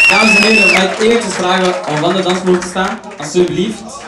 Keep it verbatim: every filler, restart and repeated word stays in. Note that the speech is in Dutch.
Dames en heren, mag ik eventjes vragen om van de dansvloer te staan? Alsjeblieft.